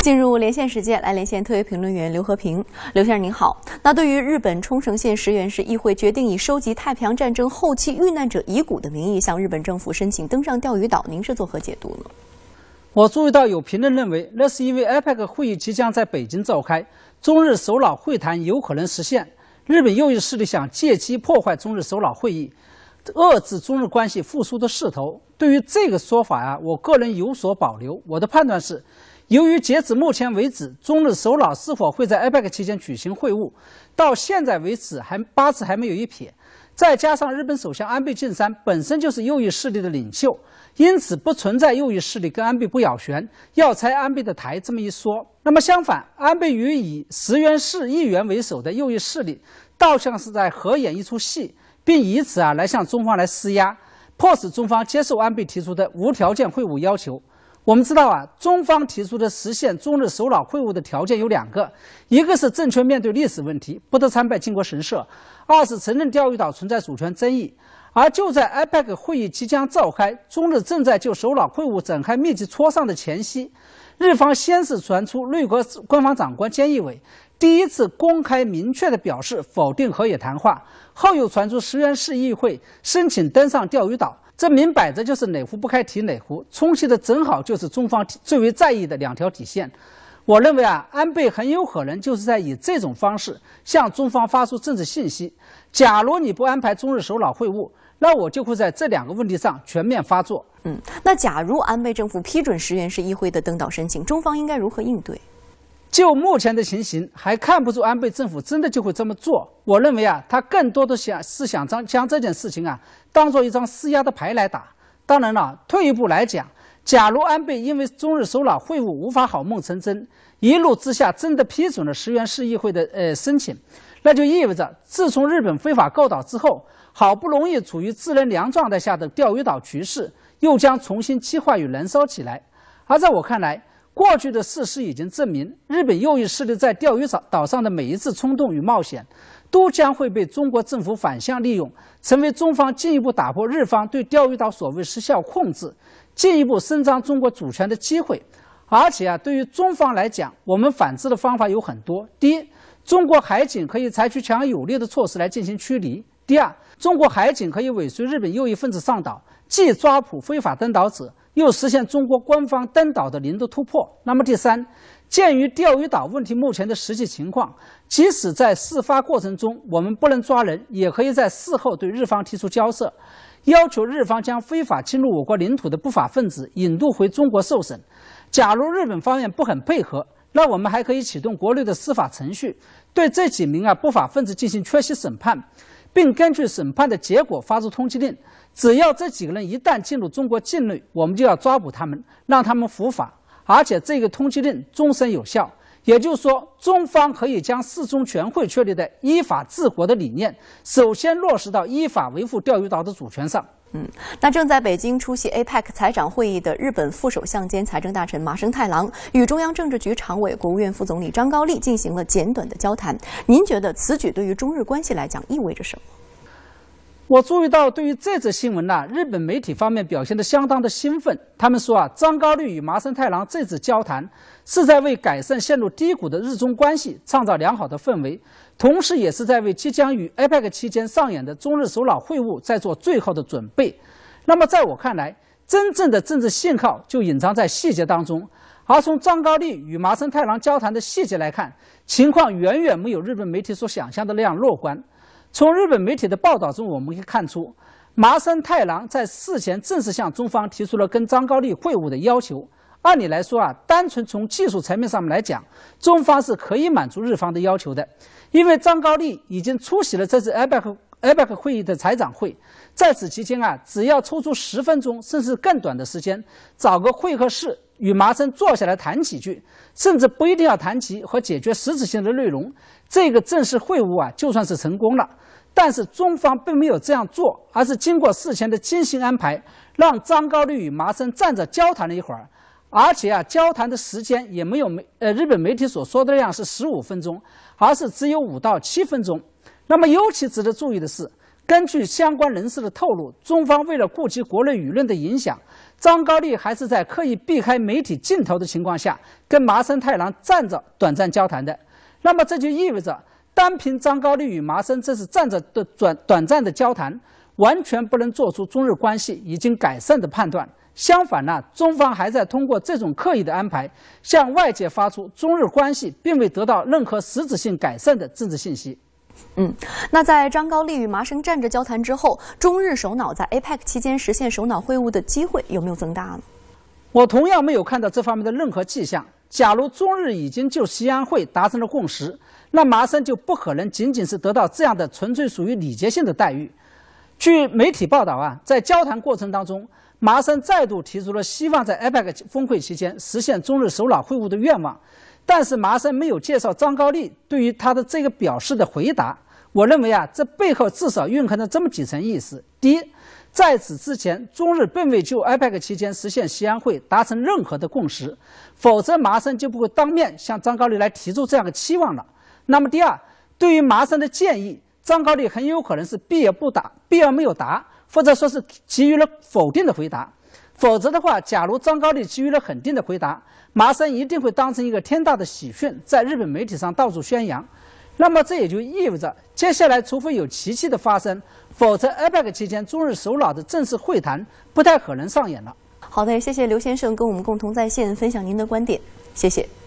进入连线时间，来连线特约评论员刘和平。刘先生您好，那对于日本冲绳县石垣市议会决定以收集太平洋战争后期遇难者遗骨的名义向日本政府申请登上钓鱼岛，您是作何解读呢？ 我注意到有评论认为，那是因为 APEC 会议即将在北京召开，中日首脑会谈有可能实现，日本右翼势力想借机破坏中日首脑会议，遏制中日关系复苏的势头。对于这个说法我个人有所保留。我的判断是，由于截止目前为止，中日首脑是否会在 APEC 期间举行会晤，到现在为止八字还没有一撇。再加上日本首相安倍晋三本身就是右翼势力的领袖，因此不存在右翼势力跟安倍不咬弦，要拆安倍的台这么一说。那么相反，安倍与以石垣市议员为首的右翼势力，倒像是在合演一出戏，并以此来向中方来施压，迫使中方接受安倍提出的无条件会晤要求。我们知道中方提出的实现中日首脑会晤的条件有2个，一个是正确面对历史问题，不得参拜靖国神社；二是承认钓鱼岛存在主权争议。而就在 APEC 会议即将召开，中日正在就首脑会晤展开密集磋商的前夕，日方先是传出内阁官房长官菅义伟第一次公开明确地表示否定河野谈话，后又传出石垣市议会申请登上钓鱼岛。这明摆着就是哪壶不开提哪壶，冲击的正好就是中方最为在意的2条底线。我认为安倍很有可能就是在以这种方式向中方发出政治信息：假如你不安排中日首脑会晤，那我就会在这2个问题上全面发作。 那假如安倍政府批准石垣市议会的登岛申请，中方应该如何应对？ 就目前的情形，还看不出安倍政府真的就会这么做。我认为他更多的想将这件事情当做一张施压的牌来打。当然了，退一步来讲，假如安倍因为中日首脑会晤无法好梦成真，一怒之下真的批准了石垣市议会的申请，那就意味着自从日本非法购岛之后，好不容易处于自能凉状态下的钓鱼岛局势又将重新激化与燃烧起来。而在我看来，过去的事实已经证明，日本右翼势力在钓鱼岛上的每一次冲动与冒险，都将会被中国政府反向利用，成为中方进一步打破日方对钓鱼岛所谓失效控制，进一步伸张中国主权的机会。而且对于中方来讲，我们反制的方法有很多。第一，中国海警可以采取强而有力的措施来进行驱离；第二，中国海警可以尾随日本右翼分子上岛，既抓捕非法登岛者，又实现中国官方登岛的零的突破。那么第三，鉴于钓鱼岛问题目前的实际情况，即使在事发过程中我们不能抓人，也可以在事后对日方提出交涉，要求日方将非法侵入我国领土的不法分子引渡回中国受审。假如日本方面不很配合，那我们还可以启动国内的司法程序，对这几名不法分子进行缺席审判，并根据审判的结果发出通缉令。只要这几个人一旦进入中国境内，我们就要抓捕他们，让他们伏法，而且这个通缉令终身有效。也就是说，中方可以将四中全会确立的依法治国的理念，首先落实到依法维护钓鱼岛的主权上。 那正在北京出席 APEC 财长会议的日本副首相兼财政大臣麻生太郎与中央政治局常委、国务院副总理张高丽进行了简短的交谈。您觉得此举对于中日关系来讲意味着什么？ 我注意到，对于这则新闻日本媒体方面表现得相当的兴奋。他们说张高丽与麻生太郎这次交谈是在为改善陷入低谷的日中关系创造良好的氛围，同时也是在为即将于 APEC 期间上演的中日首脑会晤在做最后的准备。那么在我看来，真正的政治信号就隐藏在细节当中。而从张高丽与麻生太郎交谈的细节来看，情况远远没有日本媒体所想象的那样乐观。从日本媒体的报道中，我们可以看出，麻生太郎在事前正式向中方提出了跟张高丽会晤的要求。按理来说单纯从技术层面上面来讲，中方是可以满足日方的要求的，因为张高丽已经出席了这次 APEC 会议的财长会，在此期间只要抽出10分钟甚至更短的时间，找个会客室与麻生坐下来谈几句，甚至不一定要谈及和解决实质性的内容，这个正式会晤就算是成功了。但是中方并没有这样做，而是经过事前的精心安排，让张高丽与麻生站着交谈了一会儿，而且交谈的时间也没有日本媒体所说的那样是15分钟，而是只有5到7分钟。那么尤其值得注意的是，根据相关人士的透露，中方为了顾及国内舆论的影响， 张高丽还是在刻意避开媒体镜头的情况下，跟麻生太郎站着短暂交谈的。那么这就意味着，单凭张高丽与麻生这次站着的短暂的交谈，完全不能做出中日关系已经改善的判断。相反呢，中方还在通过这种刻意的安排，向外界发出中日关系并未得到任何实质性改善的政治信息。 那在张高丽与麻生站着交谈之后，中日首脑在 APEC 期间实现首脑会晤的机会有没有增大呢？ 我同样没有看到这方面的任何迹象。假如中日已经就西安会达成了共识，那麻生就不可能仅仅是得到这样的纯粹属于礼节性的待遇。据媒体报道在交谈过程当中，麻生再度提出了希望在 APEC 峰会期间实现中日首脑会晤的愿望。但是麻生没有介绍张高丽对于他的这个表示的回答。我认为这背后至少蕴含着这么几层意思。第一，在此之前，中日并未就 APEC 期间实现西安会达成任何的共识，否则麻生就不会当面向张高丽来提出这样的期望了。那么第二，对于麻生的建议，张高丽很有可能是避而没有答，或者说是给予了否定的回答。否则的话，假如张高丽给予了肯定的回答，麻生一定会当成一个天大的喜讯，在日本媒体上到处宣扬。那么这也就意味着，接下来除非有奇迹的发生，否则 APEC 期间中日首脑的正式会谈不太可能上演了。 好的，谢谢刘先生跟我们共同在线分享您的观点，谢谢。